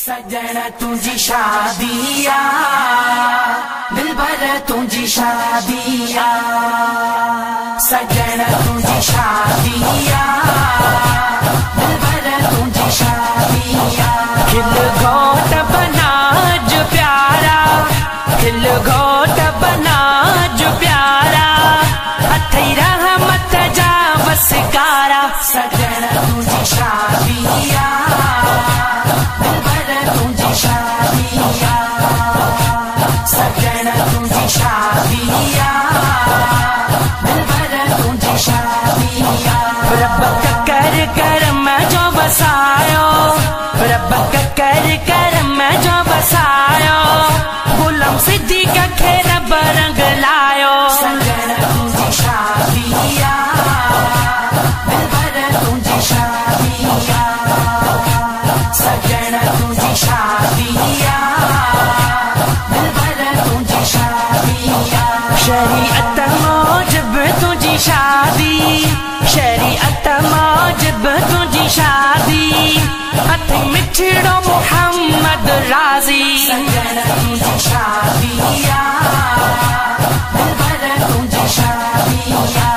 सजन तुझी शादिया दिलबर तुझी शादिया सजन तुझी शादिया दिलबर तुझी शादिया खिल घोट बना जो प्यारा खिल घोट बना जो प्यारा हथई रहमत जा बसकारा सजन तुझी शादिया सजन तुझी शादिया दिलबर तुझी शादिया रब कर करम जो बसायो रब कर करम जो बसायो गुलाम सिद्दीक़ खे रब रंग लायो सजन तुझी शादिया दिलबर तुझी शादिया सजन तुझी शादिया शरीअत मौजब तुझी शादी शरीअत मौजब तुझी शादी हथ मिठड़ो मोहम्मद राज़ी सजन तुझी शादिया दिलबर तुझी शादिया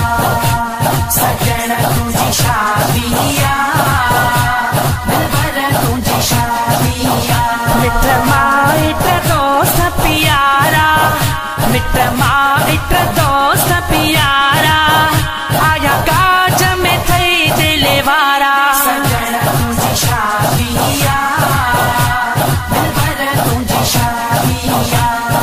सजन तुझी शादिया दिलबर तुझी शादिया मिट माइट दोस्त प्यारा मिट माइट दोस्त प्यारा आया काज में थई दिल वारा सजन तुझी शादिया दिलबर तुझी शादिया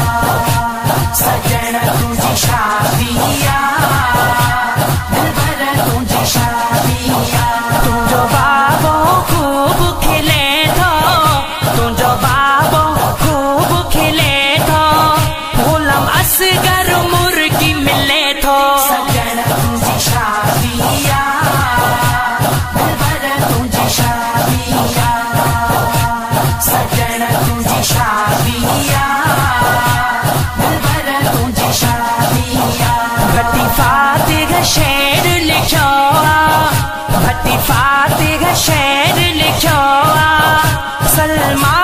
सजन तुझी शादिया दिलबर तुझी शादिया तुझो बाबो खूब खिले थो तुझो बाबो खूब खिले थो गुलाम असगर मुर्गी मिले थो सजन तुझी शादिया दिलबर तुझी शादिया सजन तुझी शादिया दिलबर तुझी शादिया भट्टी फातिह शेर लिखो भट्टी फातिह शेर लिखो सलमान